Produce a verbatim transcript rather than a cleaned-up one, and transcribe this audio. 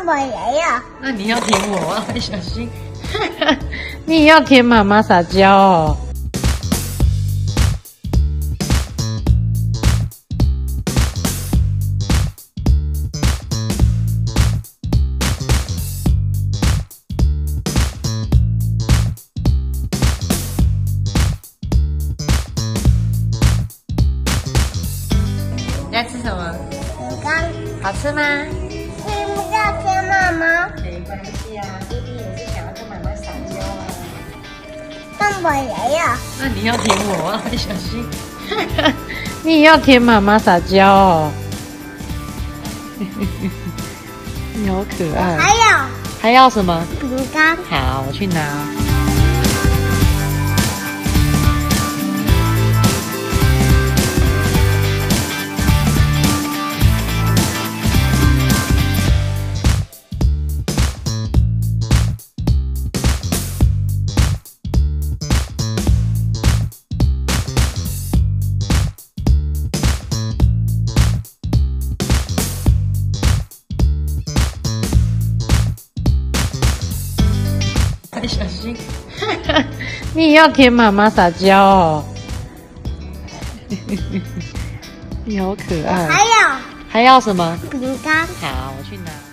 但我也要。 那你要舔我啊，小心！你也要舔妈妈撒娇哦。你在吃什么？ 饼干。 好吃吗？ 听不到听妈妈。 没关系啊，弟弟也是想要跟妈妈撒娇啊。 但我也要。 那你要舔我啊，小心！你也要舔妈妈撒娇哦。你好可爱。 还有还要什么？ 饼干。 好，我去拿。小心！你也要舔妈妈撒娇哦。你好可爱。 还有还要什么？ 饼干。 好，我去拿。